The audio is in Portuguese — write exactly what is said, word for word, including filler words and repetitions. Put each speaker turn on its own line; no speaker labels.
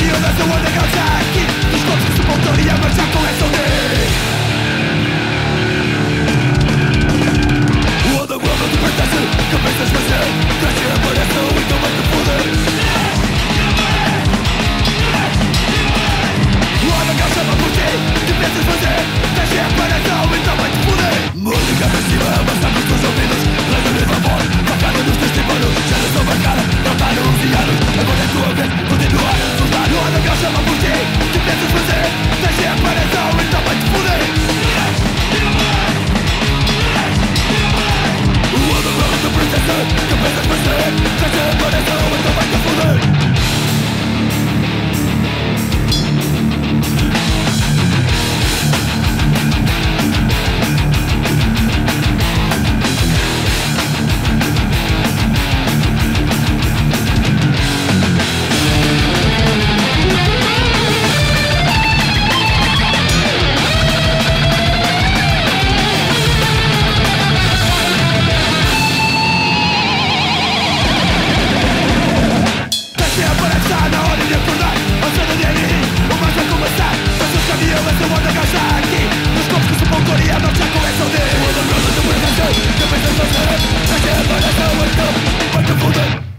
violência, o underground já aqui. Dos corpos que se voltaria a marchar com essa lei. O underground não te pertence. Cabeças vazias, cresce e aparece, então vai-te foder. O underground chama por ti. Que pensas fazer? Cresce e aparece, então vai-te foder. Música agressiva, avança nos teus ouvidos. Leva mesmo a voz, tocada nos teus tímpanos. Já não sou marcada, não está anunciado. Agora é tua vez, continuar a soltar. O underground chama por ti. Que pensas fazer? Cresce e aparece, então vai-te foder. O underground não te pertence. Que pensas fazer? Cresce e aparece, então vai-te foder. Cabeça